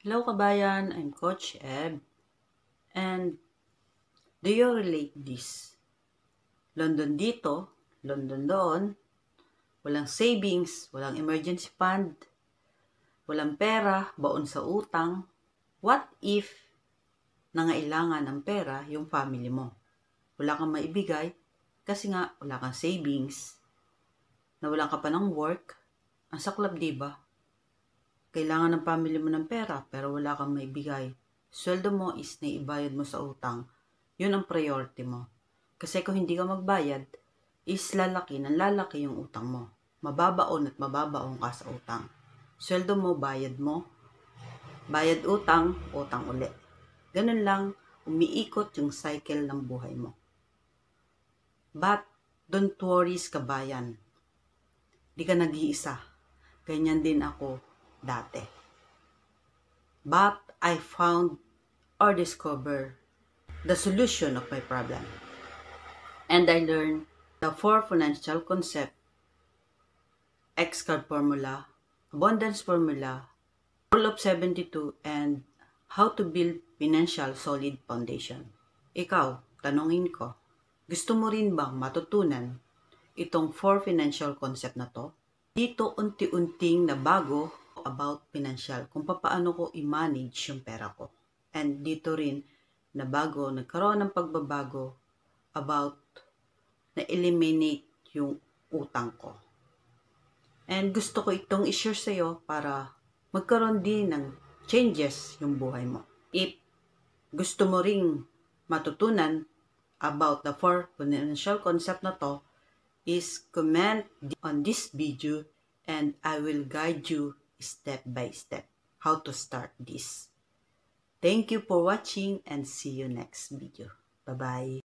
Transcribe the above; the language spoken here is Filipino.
Hello kabayan, I'm Coach Eb. And do you relate this? London dito, London doon, walang savings, walang emergency fund, walang pera, baon sa utang. What if nangailangan ng pera yung family mo? Wala kang maibigay kasi nga wala kang savings, nawalan ka pa ng work. Ang saklap, diba? Kailangan ng family mo ng pera pero wala kang maibigay. Sweldo mo is naibayad mo sa utang. Yun ang priority mo. Kasi kung hindi ka magbayad, is lalaki yung utang mo. Mababaon at mababaon ka sa utang. Sweldo mo, bayad mo. Bayad utang, utang uli. Ganun lang, umiikot yung cycle ng buhay mo. But, don't worry kabayan. Di ka nag-iisa. Ganyan din ako dati. But I found or discovered the solution of my problem. And I learned the 4 financial concept, X-card formula, abundance formula, rule of 72, and how to build financial solid foundation. Ikaw, tanongin ko, gusto mo rin bang matutunan itong 4 financial concept na to? Dito unti-unting nabago about financial, kung paano ko i-manage yung pera ko. And dito rin nagkaroon ng pagbabago about na-eliminate yung utang ko. And gusto ko itong i-share sa'yo para magkaroon din ng changes yung buhay mo. If gusto mo ring matutunan about the 4 financial concept na to, is comment on this video and I will guide you step by step how to start this. Thank you for watching and see you next video. Bye-bye.